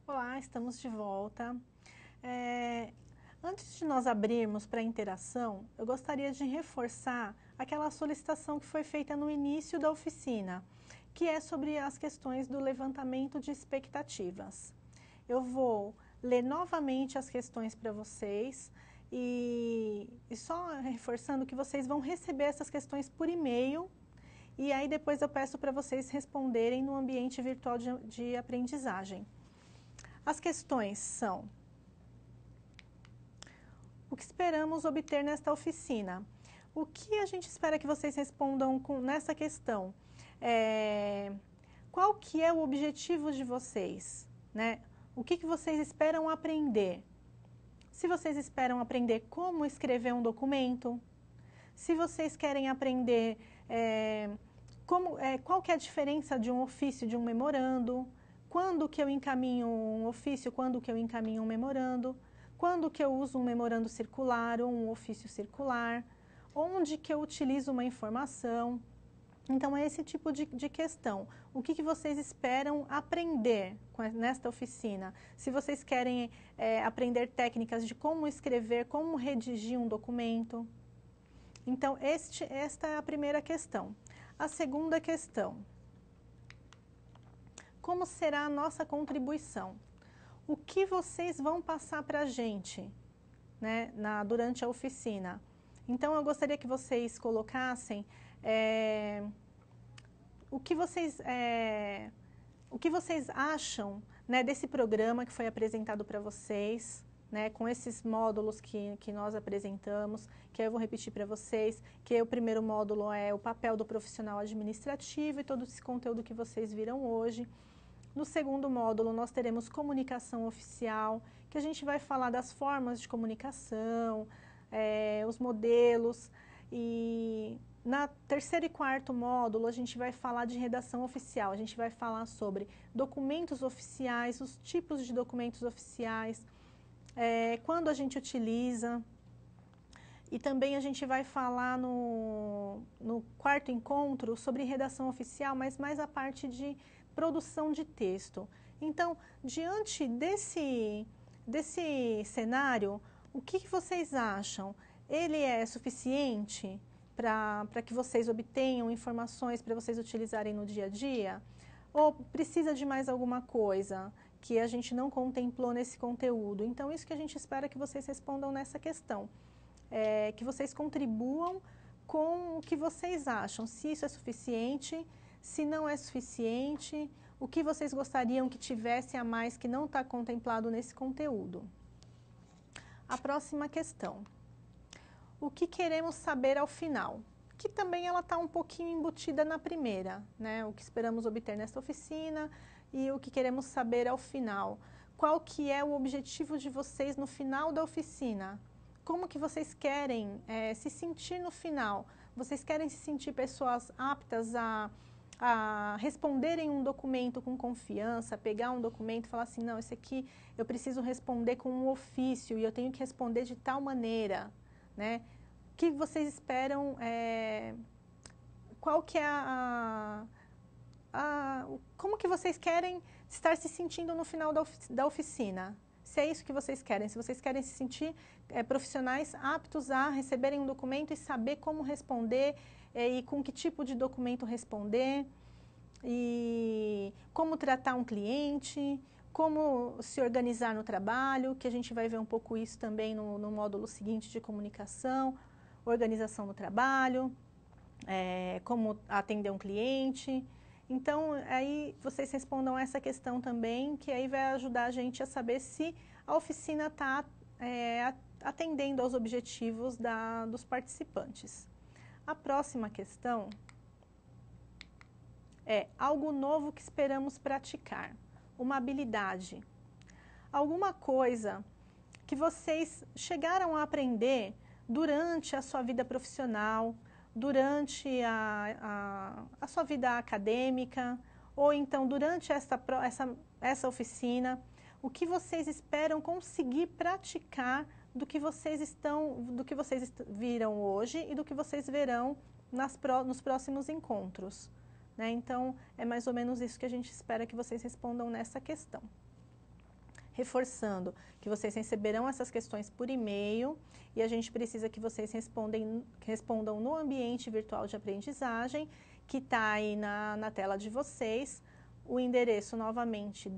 Olá, estamos de volta. Antes de nós abrirmos para a interação, eu gostaria de reforçar aquela solicitação que foi feita no início da oficina, que é sobre as questões do levantamento de expectativas. Eu vou ler novamente as questões para vocês e só reforçando que vocês vão receber essas questões por e-mail e aí depois eu peço para vocês responderem no ambiente virtual de aprendizagem. As questões são: o que esperamos obter nesta oficina? O que a gente espera que vocês respondam nessa questão? Qual que é o objetivo de vocês? Né? O que vocês esperam aprender? Se vocês esperam aprender como escrever um documento, se vocês querem aprender qual que é a diferença de um ofício e de um memorando, quando que eu encaminho um ofício, quando que eu encaminho um memorando, quando que eu uso um memorando circular ou um ofício circular, onde que eu utilizo uma informação. Então, é esse tipo de questão. O que vocês esperam aprender nesta oficina? Se vocês querem aprender técnicas de como escrever, como redigir um documento. Então, esta é a primeira questão. A segunda questão: como será a nossa contribuição? O que vocês vão passar para a gente, né, durante a oficina? Então, eu gostaria que vocês colocassem o que vocês acham, né, desse programa que foi apresentado para vocês, né, com esses módulos que nós apresentamos, que eu vou repetir para vocês, que o primeiro módulo é o papel do profissional administrativo e todo esse conteúdo que vocês viram hoje. No segundo módulo, nós teremos comunicação oficial, que a gente vai falar das formas de comunicação, os modelos. E na terceiro e quarto módulo, a gente vai falar de redação oficial. A gente vai falar sobre documentos oficiais, os tipos de documentos oficiais, quando a gente utiliza. E também a gente vai falar no quarto encontro sobre redação oficial, mas mais a parte de produção de texto. Então, diante desse cenário, o que vocês acham? Ele é suficiente para que vocês obtenham informações para vocês utilizarem no dia a dia? Ou precisa de mais alguma coisa que a gente não contemplou nesse conteúdo? Então, isso que a gente espera que vocês respondam nessa questão. Que vocês contribuam com o que vocês acham, se isso é suficiente, se não é suficiente, o que vocês gostariam que tivesse a mais que não está contemplado nesse conteúdo. A próxima questão: o que queremos saber ao final? Que também ela está um pouquinho embutida na primeira, né? O que esperamos obter nesta oficina e o que queremos saber ao final. Qual que é o objetivo de vocês no final da oficina? Como que vocês querem se sentir no final? Vocês querem se sentir pessoas aptas a responderem um documento com confiança, pegar um documento e falar assim, não, esse aqui eu preciso responder com um ofício e eu tenho que responder de tal maneira, né? O que vocês esperam, qual que é como que vocês querem estar se sentindo no final da oficina? Se é isso que vocês querem, se vocês querem se sentir profissionais aptos a receberem um documento e saber como responder e com que tipo de documento responder, e como tratar um cliente, como se organizar no trabalho, que a gente vai ver um pouco isso também no módulo seguinte de comunicação, organização no trabalho, como atender um cliente. Então, aí vocês respondam essa questão também, que aí vai ajudar a gente a saber se a oficina está atendendo aos objetivos dos participantes. A próxima questão é algo novo que esperamos praticar, uma habilidade, alguma coisa que vocês chegaram a aprender durante a sua vida profissional, durante a sua vida acadêmica, ou então durante essa oficina, o que vocês esperam conseguir praticar do que vocês viram hoje e do que vocês verão nos próximos encontros, né? Então, é mais ou menos isso que a gente espera que vocês respondam nessa questão. reforçando que vocês receberão essas questões por e-mail e a gente precisa que vocês respondam no ambiente virtual de aprendizagem, que está aí na tela de vocês. O endereço novamente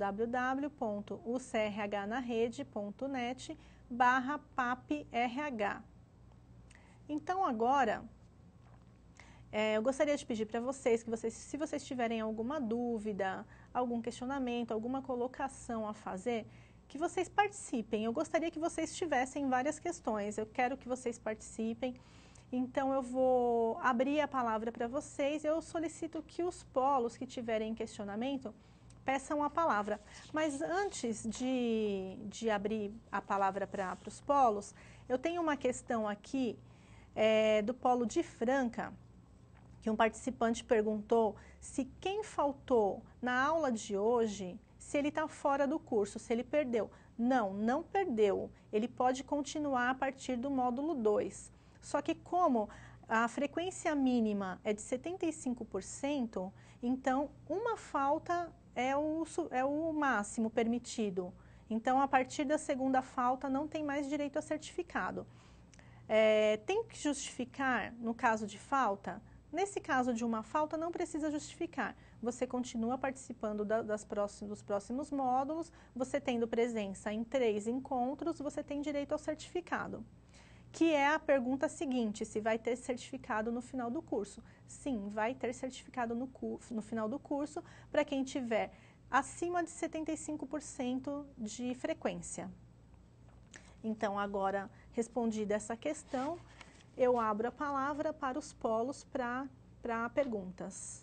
www.ucrhnarede.net/paprh. Então agora eu gostaria de pedir para vocês que se vocês tiverem alguma dúvida, algum questionamento, alguma colocação a fazer, que vocês participem. Eu gostaria que vocês tivessem várias questões, eu quero que vocês participem. Então, eu vou abrir a palavra para vocês. Eu solicito que os polos que tiverem questionamento peçam a palavra. Mas antes de abrir a palavra para os polos, eu tenho uma questão aqui do polo de Franca, que um participante perguntou se quem faltou na aula de hoje, se ele está fora do curso, se ele perdeu. Não, não perdeu. Ele pode continuar a partir do módulo 2. Só que como a frequência mínima é de 75%, então uma falta é o máximo permitido. Então, a partir da segunda falta, não tem mais direito a certificado. Tem que justificar no caso de falta? Nesse caso de uma falta, não precisa justificar. Você continua participando dos próximos módulos, você tendo presença em 3 encontros, você tem direito ao certificado. Que é a pergunta seguinte, se vai ter certificado no final do curso. Sim, vai ter certificado no final do curso para quem tiver acima de 75% de frequência. Então, agora, respondida essa questão, eu abro a palavra para os polos para perguntas.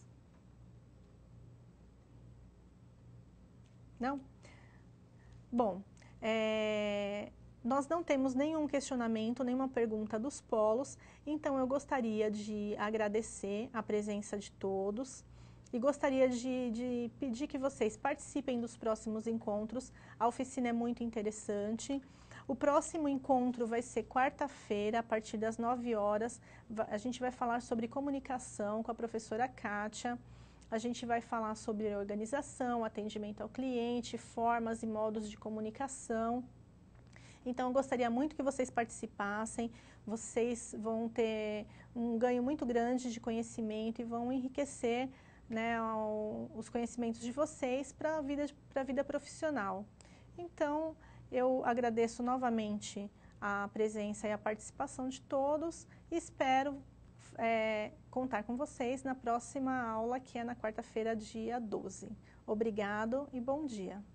Não? Bom, nós não temos nenhum questionamento, nenhuma pergunta dos polos, então eu gostaria de agradecer a presença de todos e gostaria de pedir que vocês participem dos próximos encontros. A oficina é muito interessante. O próximo encontro vai ser quarta-feira, a partir das 9 horas. A gente vai falar sobre comunicação com a professora Kátia. A gente vai falar sobre organização, atendimento ao cliente, formas e modos de comunicação. Então, eu gostaria muito que vocês participassem. Vocês vão ter um ganho muito grande de conhecimento e vão enriquecer, né, os conhecimentos de vocês para a vida profissional. Então, eu agradeço novamente a presença e a participação de todos e espero contar com vocês na próxima aula, que é na quarta-feira, dia 12. Obrigado e bom dia.